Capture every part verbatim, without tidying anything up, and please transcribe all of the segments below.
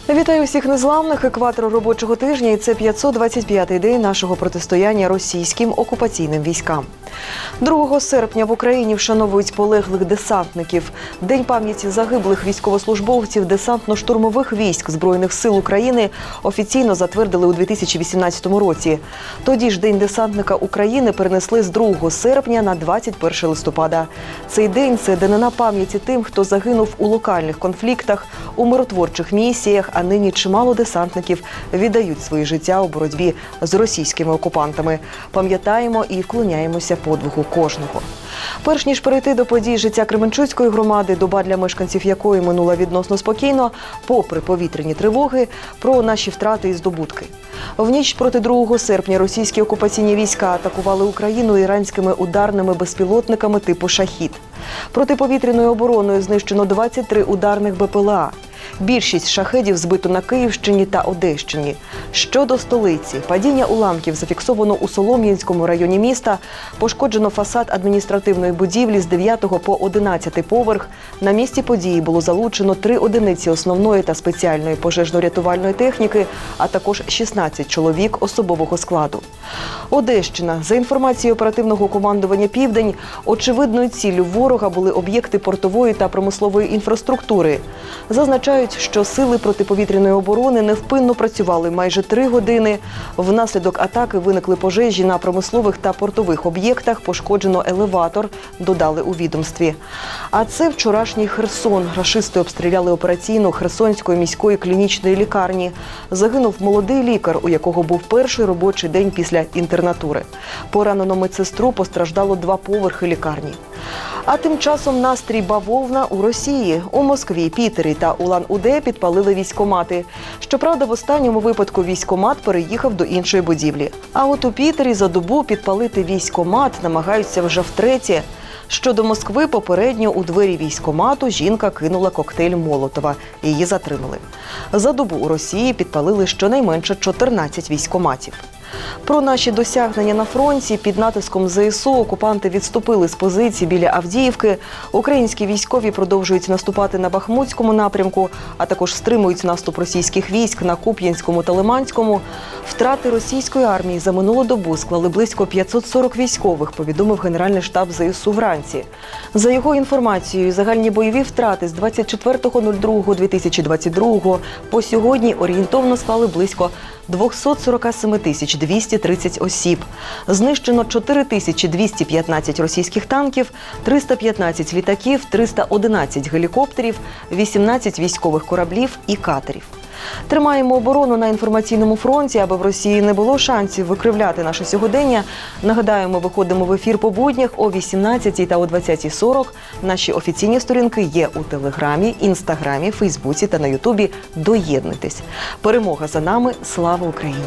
Вітаю всіх незламних. Екватор робочого тижня, і це п'ятсот двадцять п'ятий день нашого протистояння російським окупаційним військам. другого серпня в Україні вшановують полеглих десантників. День пам'яті загиблих військовослужбовців десантно-штурмових військ Збройних сил України офіційно затвердили у дві тисячі вісімнадцятому році. Тоді ж День десантника України перенесли з другого серпня на двадцять перше листопада. Цей день – це данина пам'яті тим, хто загинув у локальних конфліктах, у миротворчих місіях, а нині чимало десантників віддають свої життя у боротьбі з російськими окупантами. Пам'ятаємо і вклоняємося подвигу кожного. Перш ніж перейти до подій життя Кременчуцької громади, доба для мешканців якої минула відносно спокійно, попри повітряні тривоги, про наші втрати і здобутки. В ніч проти другого серпня російські окупаційні війська атакували Україну іранськими ударними безпілотниками типу «Шахід». Протиповітряною обороною знищено двадцять три ударних Б П Л А. Більшість шахедів збито на Київщині та Одещині. Щодо столиці, падіння уламків зафіксовано у Солом'янському районі міста, пошкоджено фасад адміністративної будівлі з дев'ятого по одинадцятий поверх. На місці події було залучено три одиниці основної та спеціальної пожежно-рятувальної техніки, а також шістнадцять чоловік особового складу. Одещина. За інформацією оперативного командування «Південь», очевидною ціллю ворога були об'єкти портової та промислової інфраструктури. Зазначають, що сили протиповітряної оборони невпинно працювали майже три години. Внаслідок атаки виникли пожежі на промислових та портових об'єктах, пошкоджено елеватор, додали у відомстві. А це вчорашній Херсон. Рашисти обстріляли операційну Херсонської міської клінічної лікарні. Загинув молодий лікар, у якого був перший робочий день після інтернатури. Поранено медсестру, постраждало два поверхи лікарні. А тим часом настрій бавовна у Росії. У Москві, Пітері та Улан-Уде підпалили військкомати. Щоправда, в останньому випадку військкомат переїхав до іншої будівлі. А от у Пітері за добу підпалити військкомат намагаються вже втретє. Щодо Москви, попередньо у двері військкомату жінка кинула коктейль Молотова. Її затримали. За добу у Росії підпалили щонайменше чотирнадцять військкоматів. Про наші досягнення на фронті. Під натиском З С У окупанти відступили з позицій біля Авдіївки. Українські військові продовжують наступати на Бахмутському напрямку, а також стримують наступ російських військ на Куп'янському та Лиманському. Втрати російської армії за минулу добу склали близько п'ятсот сорок військових, повідомив Генеральний штаб З С У вранці. За його інформацією, загальні бойові втрати з двадцять четвертого лютого дві тисячі двадцять другого по сьогодні орієнтовно склали близько двісті сорок сім тисяч двісті тридцять осіб. Знищено чотири тисячі двісті п'ятнадцять російських танків, триста п'ятнадцять літаків, триста одинадцять гелікоптерів, вісімнадцять військових кораблів і катерів. Тримаємо оборону на інформаційному фронті, аби в Росії не було шансів викривляти наше сьогодення. Нагадаємо, виходимо в ефір по буднях о вісімнадцятій та о двадцятій сорок. Наші офіційні сторінки є у Телеграмі, Інстаграмі, Фейсбуці та на Ютубі. Доєднуйтесь. Перемога за нами. Слава Україні!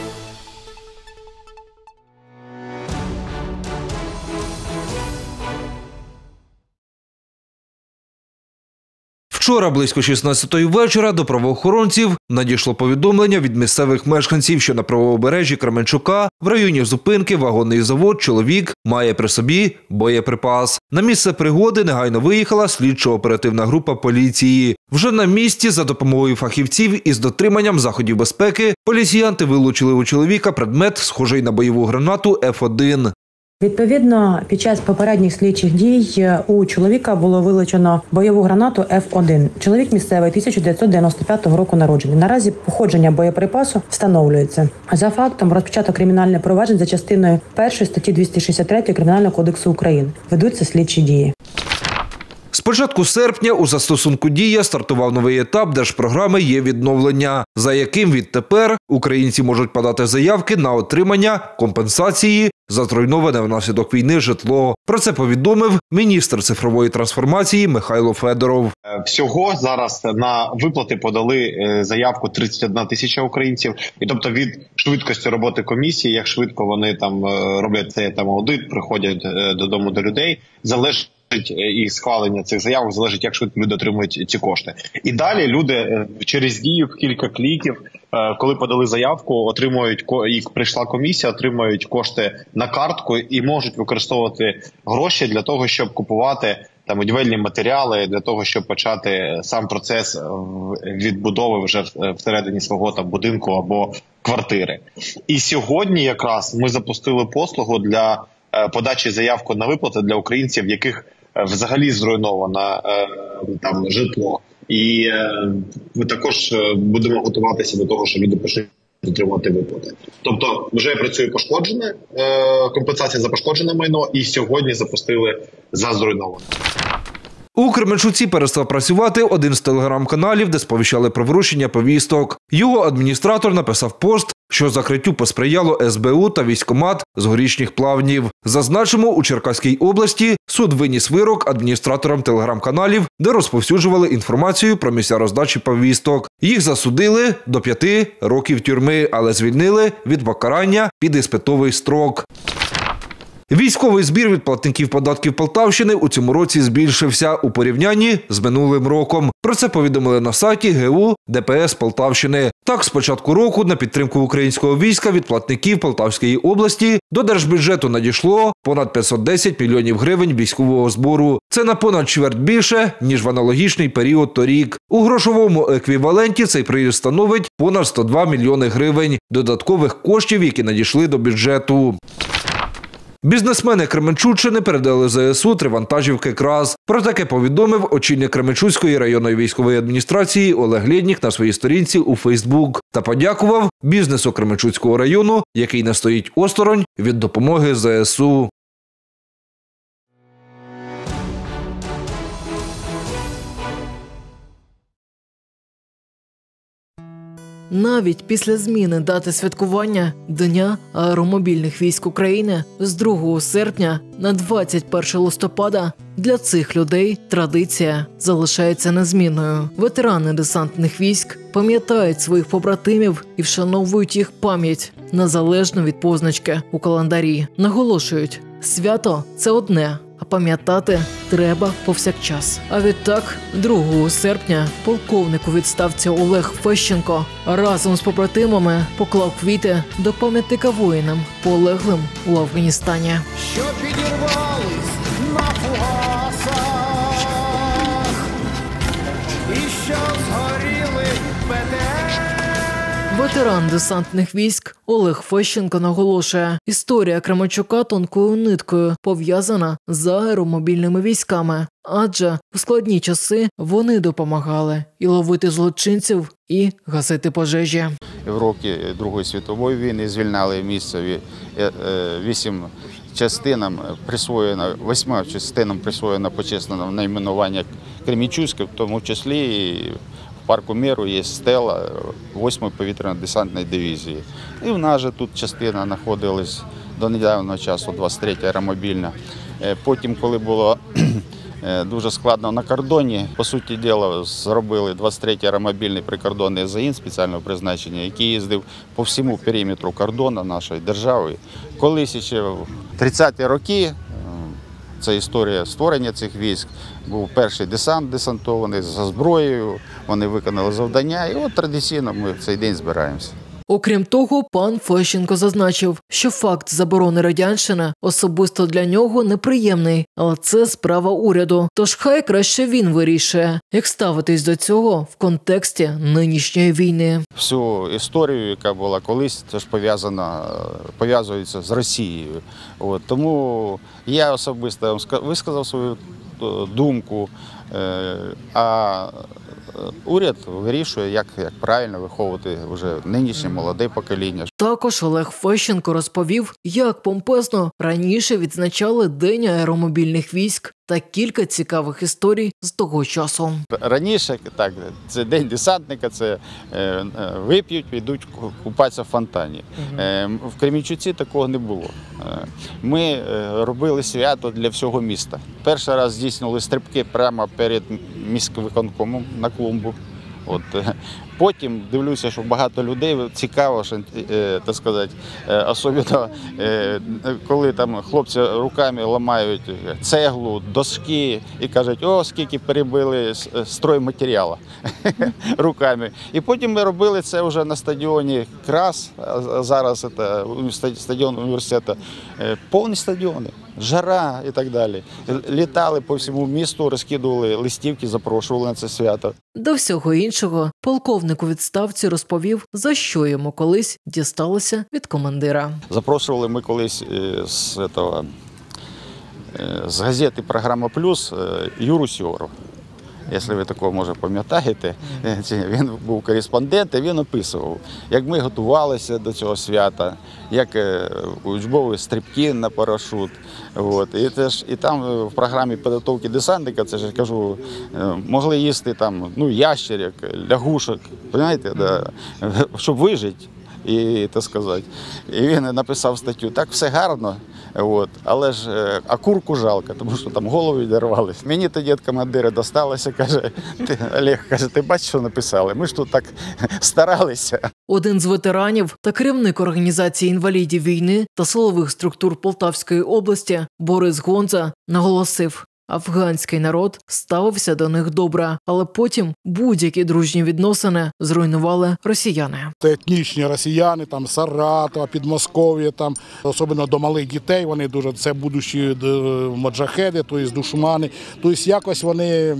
Вчора близько шістнадцятої вечора до правоохоронців надійшло повідомлення від місцевих мешканців, що на правобережжі Кременчука в районі зупинки вагонний завод чоловік має при собі боєприпас. На місце пригоди негайно виїхала слідчо-оперативна група поліції. Вже на місці за допомогою фахівців із дотриманням заходів безпеки поліціянти вилучили у чоловіка предмет, схожий на бойову гранату Ф один. Відповідно, під час попередніх слідчих дій у чоловіка було вилучено бойову гранату Ф один. Чоловік місцевий, тисяча дев'ятсот дев'яносто п'ятого року народження. Наразі походження боєприпасу встановлюється. За фактом розпочато кримінальне провадження за частиною першої статті двісті шістдесят три Кримінального кодексу України. Ведуться слідчі дії. З початку серпня у застосунку «Дія» стартував новий етап держпрограми «Є-відновлення», за яким відтепер українці можуть подати заявки на отримання компенсації за зруйноване внаслідок війни житло. Про це повідомив міністр цифрової трансформації Михайло Федоров. Всього зараз на виплати подали заявку тридцять одна тисяча українців. І тобто від швидкості роботи комісії, як швидко вони там роблять цей там аудит, приходять додому до людей, залежить і схвалення цих заявок залежить, як швидко люди отримують ці кошти. І далі люди через дію в кілька кліків, коли подали заявку, отримують, і прийшла комісія, отримують кошти на картку і можуть використовувати гроші для того, щоб купувати там будівельні матеріали для того, щоб почати сам процес відбудови вже всередині свого там будинку або квартири. І сьогодні якраз ми запустили послугу для подачі заявки на виплати для українців, в яких взагалі зруйновано там житло. І ми також будемо готуватися до того, що люди почнуть отримувати виплати. Тобто вже працює пошкоджене, компенсація за пошкоджене майно, і сьогодні запустили за зруйноване. У Кременчуці перестав працювати один з телеграм-каналів, де сповіщали про вручення повісток. Його адміністратор написав пост, що закриттю посприяло ес бе у та військкомат з Горішніх Плавнів. Зазначимо, у Черкаській області суд виніс вирок адміністраторам телеграм-каналів, де розповсюджували інформацію про місця роздачі повісток. Їх засудили до п'яти років тюрми, але звільнили від покарання під іспитовий строк. Військовий збір від платників податків Полтавщини у цьому році збільшився у порівнянні з минулим роком. Про це повідомили на сайті ге у де пе ес Полтавщини. Так, з початку року на підтримку українського війська від платників Полтавської області до держбюджету надійшло понад п'ятсот десять мільйонів гривень військового збору. Це на понад чверть більше, ніж в аналогічний період торік. У грошовому еквіваленті цей приїзд становить понад сто два мільйони гривень додаткових коштів, які надійшли до бюджету. Бізнесмени Кременчуцьчини передали зе ес у три вантажівки КРАЗ. Про таке повідомив очільник Кременчуцької районної військової адміністрації Олег Лєднік на своїй сторінці у Фейсбук та подякував бізнесу Кременчуцького району, який не стоїть осторонь від допомоги зе ес у. Навіть після зміни дати святкування Дня аеромобільних військ України з другого серпня на двадцять перше листопада для цих людей традиція залишається незмінною. Ветерани десантних військ пам'ятають своїх побратимів і вшановують їх пам'ять незалежно від позначки у календарі. Наголошують, свято – це одне, а пам'ятати треба повсякчас. А відтак, другого серпня, полковник у відставці Олег Фещенко разом з побратимами поклав квіти до пам'ятника воїнам, полеглим у Афганістані. Що підірвались на фугасах і що згоріли пе те ер. Ветеран десантних військ Олег Фещенко наголошує, історія Кременчука тонкою ниткою пов'язана з аеромобільними військами, адже у складні часи вони допомагали і ловити злочинців, і гасити пожежі. В роки Другої світової війни звільняли місце вісім частинам присвоєно, восьми частинам присвоєно почесне найменування Кременчуцьке, в тому числі і в парку Миру є стела восьмої повітряно-десантної дивізії. І в нас же тут частина знаходилась до недавнього часу, двадцять третя аеромобільна. Потім, коли було дуже складно на кордоні, по суті діла, зробили двадцять третій аеромобільний прикордонний загін спеціального призначення, який їздив по всьому периметру кордону нашої держави. Колись ще в тридцяті роки, це історія створення цих військ, був перший десант десантований за зброєю, вони виконали завдання, і от традиційно ми в цей день збираємося. Окрім того, пан Фещенко зазначив, що факт заборони радянщини особисто для нього неприємний, але це справа уряду. Тож хай краще він вирішує, як ставитись до цього в контексті нинішньої війни. Всю історію, яка була колись, це ж пов'язана, пов'язується з Росією. От, тому я особисто висказав свою думку, а уряд вирішує, як, як правильно виховувати вже нинішнє молоде покоління. Також Олег Фещенко розповів, як помпезно раніше відзначали День аеромобільних військ та кілька цікавих історій з того часу. Раніше, так, це День десантника, це е, вип'ють, підуть купатися в фонтані. Е, в Кременчуці такого не було. Е, ми е, робили свято для всього міста. Перший раз здійснили стрибки прямо перед міськвиконкомом на клумбу. От. Потім дивлюся, що багато людей цікаво, що, е, так сказати, е, особливо е, коли там хлопці руками ламають цеглу, доски і кажуть, о, скільки перебили стройматеріалу руками. І потім ми робили це вже на стадіоні Крас, а зараз це стадіон університету, повні стадіони, жара і так далі. Літали по всьому місту, розкидували листівки, запрошували на це свято. До всього іншого, полковник у відставці розповів, за що йому колись дісталося від командира. Запрошували ми колись з, этого, з газети «Програма Плюс» Юру Сьору. Якщо ви такого, може, пам'ятаєте, він був кореспондент, і він описував, як ми готувалися до цього свята, як учбові стрибки на парашут. От. І, теж, і там в програмі підготовки десантника, це ж я кажу, могли їсти там, ну, ящерок, лягушок, розумієте, да, щоб вижити. І, так сказати, і він написав статтю, так все гарно, от, але ж а курку жалко, тому що там голови відірвались. Мені тоді від командира досталося, каже, ти, Олег, каже, ти бачиш, що написали? Ми ж тут так старалися. Один з ветеранів та керівник організації інвалідів війни та силових структур Полтавської області Борис Гонза наголосив, афганський народ ставився до них добре, але потім будь-які дружні відносини зруйнували росіяни. Це етнічні росіяни, там Саратова, Підмосков'я, там особливо до малих дітей, вони дуже це будущі моджахеди, тобто душмани, тобто якось вони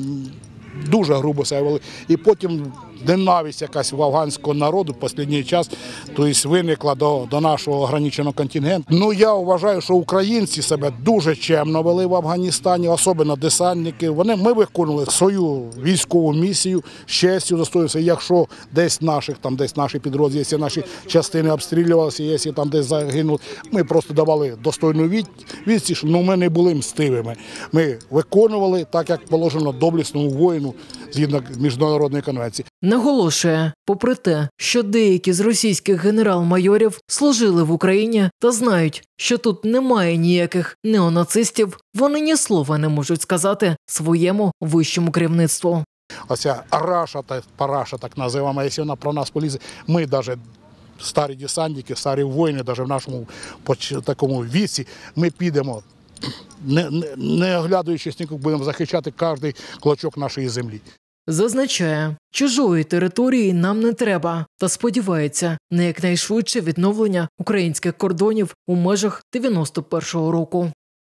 дуже грубо себе вели. І потім ненависть якась в афганського народу в останній час, тобто виникла до, до нашого ограниченого контингенту. Ну, я вважаю, що українці себе дуже чемно вели в Афганістані, особливо десантники. Вони, ми виконували свою військову місію, з честю достоїнства. Якщо десь наших, там десь наші підрозділи, якщо наші частини обстрілювалися, якщо там десь загинули, ми просто давали достойну відсіч, але ми не були мстивими. Ми виконували так, як положено доблесному воїну, згідно міжнародної конвенції. Наголошує, попри те, що деякі з російських генерал-майорів служили в Україні та знають, що тут немає ніяких неонацистів, вони ні слова не можуть сказати своєму вищому керівництву. Оця раша, параша так називаємо, якщо вона про нас полізе, ми навіть старі десантники, старі воїни, навіть в нашому такому віці, ми підемо, не, не, не оглядуючись нікого, будемо захищати кожен клочок нашої землі. Зазначає, чужої території нам не треба та сподівається на якнайшвидше відновлення українських кордонів у межах дев'яносто першого року.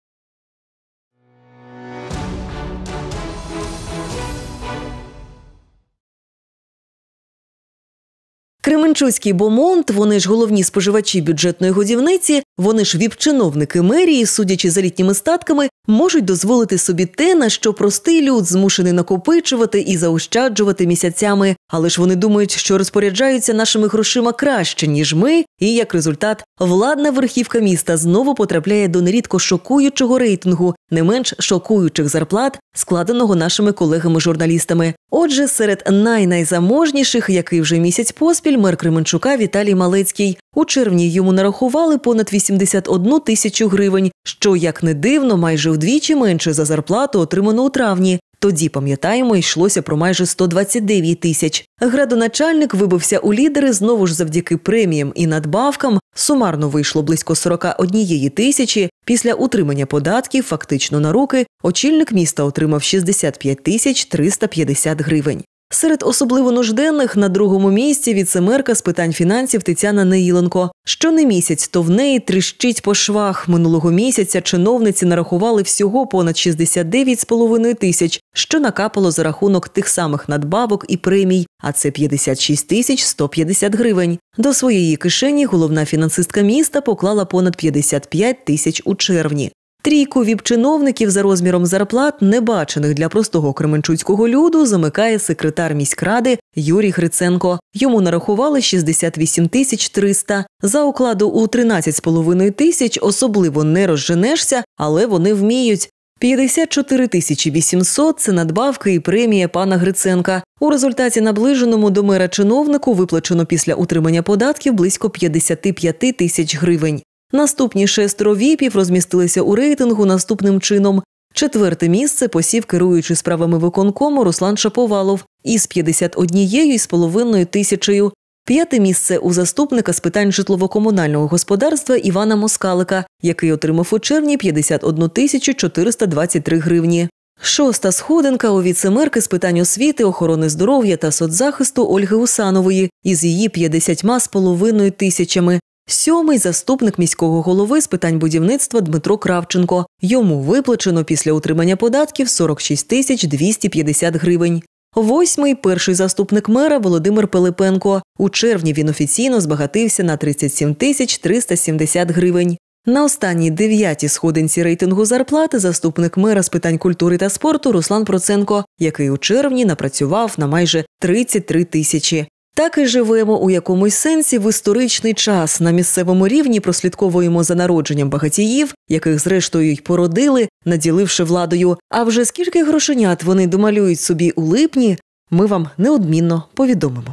Кременчуцький Бомонт, вони ж головні споживачі бюджетної годівниці, вони ж віп-чиновники мерії, судячи за літніми статками, можуть дозволити собі те, на що простий люд змушений накопичувати і заощаджувати місяцями. Але ж вони думають, що розпоряджаються нашими грошима краще, ніж ми, і, як результат, владна верхівка міста знову потрапляє до нерідко шокуючого рейтингу, не менш шокуючих зарплат, складеного нашими колегами-журналістами. Отже, серед най-найзаможніших, який вже місяць поспіль, мер Кременчука Віталій Малецький. У червні йому нарахували понад вісімдесят одну тисячу гривень, що, як не дивно, майже вдвічі менше за зарплату, отриману у травні. Тоді, пам'ятаємо, йшлося про майже сто двадцять дев'ять тисяч. Градоначальник вибився у лідери знову ж завдяки преміям і надбавкам. Сумарно вийшло близько сорок однієї тисячі. Після утримання податків фактично на руки очільник міста отримав шістдесят п'ять тисяч триста п'ятдесят гривень. Серед особливо нужденних на другому місці віце-мерка з питань фінансів Тетяна Неїленко. Що не місяць, то в неї тріщить по швах. Минулого місяця чиновниці нарахували всього понад шістдесят дев'ять з половиною тисяч, що накапало за рахунок тих самих надбавок і премій, а це п'ятдесят шість тисяч сто п'ятдесят гривень. До своєї кишені головна фінансистка міста поклала понад п'ятдесят п'ять тисяч у червні. Трійку віп-чиновників за розміром зарплат, небачених для простого кременчуцького люду, замикає секретар міськради Юрій Гриценко. Йому нарахували шістдесят вісім тисяч триста. За окладу у тринадцять з половиною тисяч особливо не розженешся, але вони вміють. п'ятдесят чотири тисячі вісімсот – це надбавки і премія пана Гриценка. У результаті наближеному до мера чиновнику виплачено після утримання податків близько п'ятдесят п'ять тисяч гривень. Наступні шестеро віпів розмістилися у рейтингу наступним чином. Четверте місце посів керуючий справами виконкому Руслан Шаповалов із п'ятдесят однією із половиною тисячею. П'яте місце у заступника з питань житлово-комунального господарства Івана Москалика, який отримав у червні п'ятдесят одну тисячу чотириста двадцять три гривні. Шоста сходинка у віцемерки з питань освіти, охорони здоров'я та соцзахисту Ольги Усанової із її п'ятдесятьма з половиною тисячами. Сьомий – заступник міського голови з питань будівництва Дмитро Кравченко. Йому виплачено після утримання податків сорок шість тисяч двісті п'ятдесят гривень. Восьмий – перший заступник мера Володимир Пилипенко. У червні він офіційно збагатився на тридцять сім тисяч триста сімдесят гривень. На останній дев'ятій сходинці рейтингу зарплати заступник мера з питань культури та спорту Руслан Проценко, який у червні напрацював на майже тридцять три тисячі. Так і живемо у якомусь сенсі в історичний час. На місцевому рівні прослідковуємо за народженням багатіїв, яких зрештою й породили, наділивши владою. А вже скільки грошенят вони домалюють собі у липні, ми вам неодмінно повідомимо.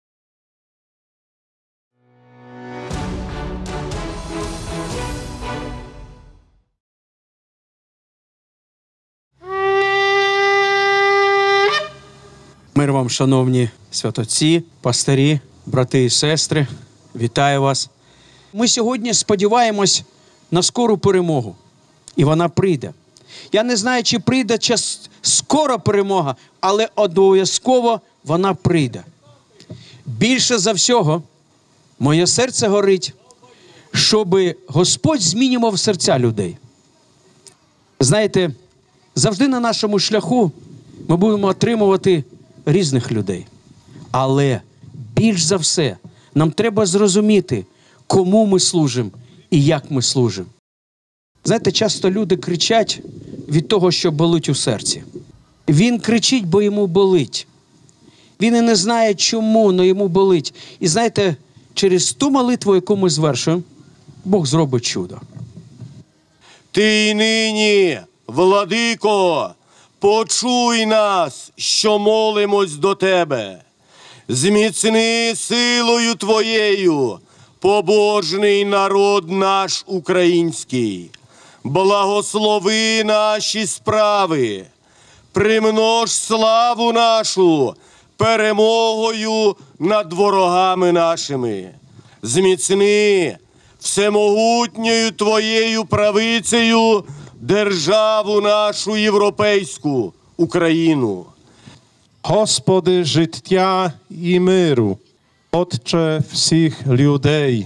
Мир вам, шановні святотці, пастирі, брати і сестри, вітаю вас. Ми сьогодні сподіваємось на скору перемогу, і вона прийде. Я не знаю, чи прийде час скоро перемога, але обов'язково вона прийде. Більше за всього, моє серце горить, щоб Господь змінював серця людей. Знаєте, завжди на нашому шляху ми будемо отримувати різних людей. Але більш за все нам треба зрозуміти, кому ми служимо і як ми служимо. Знаєте, часто люди кричать від того, що болить у серці. Він кричить, бо йому болить. Він і не знає чому, але йому болить. І знаєте, через ту молитву, яку ми звершуємо, Бог зробить чудо. Ти й нині, владико, почуй нас, що молимось до тебе. Зміцни силою твоєю побожний народ наш український. Благослови наші справи. Примнож славу нашу перемогою над ворогами нашими. Зміцни всемогутньою твоєю правицею державу нашу європейську, Україну. Господи, життя і миру, Отче всіх людей.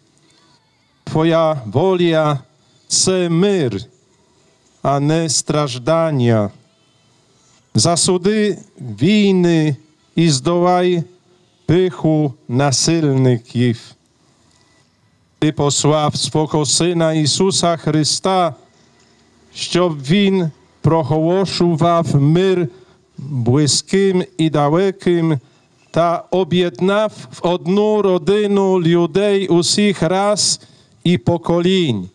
Твоя воля – це мир, а не страждання. Засуди війни і здолай пиху насильників. Ти послав свого Сина Ісуса Христа, щоб Він проголошував мир близьким і далеким та об'єднав в одну родину людей усіх рас і поколінь.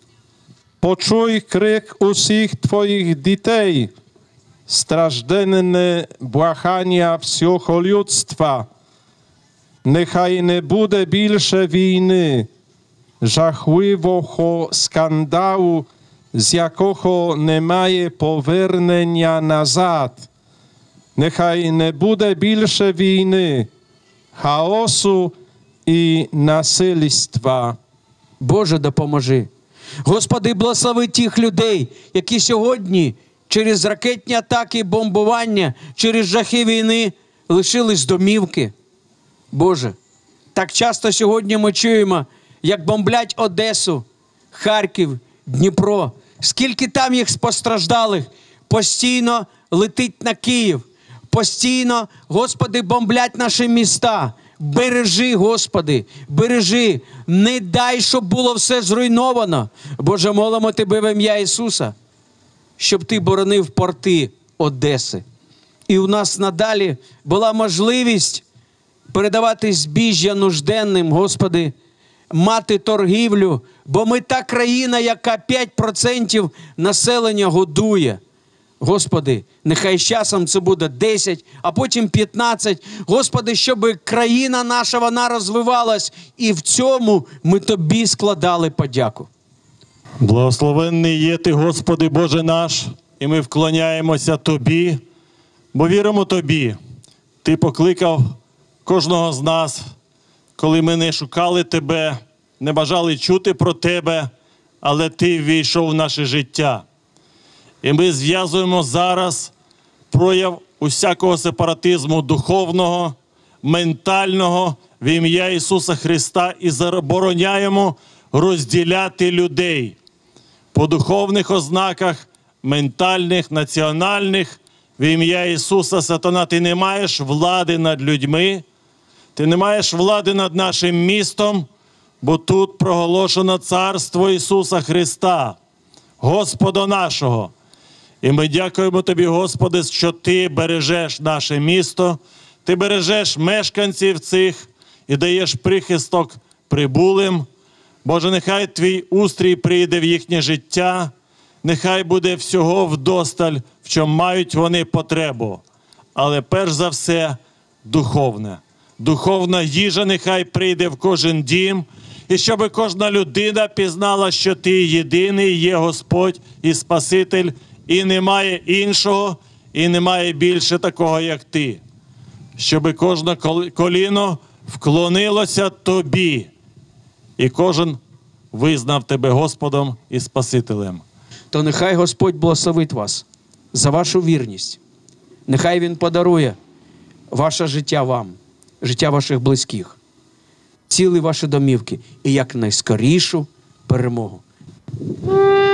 Почуй крик усіх твоїх дітей, стражденне благання всього людства. Нехай не буде більше війни, жахливого скандалу, з якого немає повернення назад. Нехай не буде більше війни, хаосу і насильства. Боже, допоможи. Господи, благослови тих людей, які сьогодні через ракетні атаки, бомбування, через жахи війни лишились домівки. Боже, так часто сьогодні ми чуємо, як бомблять Одесу, Харків, Дніпро. Скільки там їх постраждалих, постійно летить на Київ. Постійно, Господи, бомблять наші міста. Бережи, Господи, бережи. Не дай, щоб було все зруйновано. Боже, молимо Тебе в ім'я Ісуса, щоб Ти боронив порти Одеси. І у нас надалі була можливість передавати збіжжя нужденним, Господи, мати торгівлю, бо ми та країна, яка п'ять відсотків населення годує. Господи, нехай з часом це буде десять, а потім п'ятнадцять. Господи, щоб країна наша, вона розвивалась, і в цьому ми Тобі складали подяку. Благословенний є Ти, Господи Боже наш, і ми вклоняємося Тобі, бо віримо Тобі. Ти покликав кожного з нас, коли ми не шукали Тебе, не бажали чути про Тебе, але Ти ввійшов в наше життя. І ми зв'язуємо зараз прояв усякого сепаратизму духовного, ментального в ім'я Ісуса Христа і забороняємо розділяти людей по духовних ознаках, ментальних, національних. В ім'я Ісуса, сатана, ти не маєш влади над людьми, ти не маєш влади над нашим містом, бо тут проголошено царство Ісуса Христа, Господа нашого. І ми дякуємо Тобі, Господи, що Ти бережеш наше місто, Ти бережеш мешканців цих і даєш прихисток прибулим. Боже, нехай Твій устрій прийде в їхнє життя, нехай буде всього вдосталь, в чому мають вони потребу. Але перш за все духовне. Духовна їжа нехай прийде в кожен дім, і щоб кожна людина пізнала, що Ти єдиний є Господь і Спаситель, і немає іншого, і немає більше такого, як Ти. Щоб кожне коліно вклонилося Тобі, і кожен визнав Тебе Господом і Спасителем. То нехай Господь благословить вас за вашу вірність. Нехай Він подарує ваше життя вам, життя ваших близьких, цілі ваші домівки і якнайскорішу перемогу.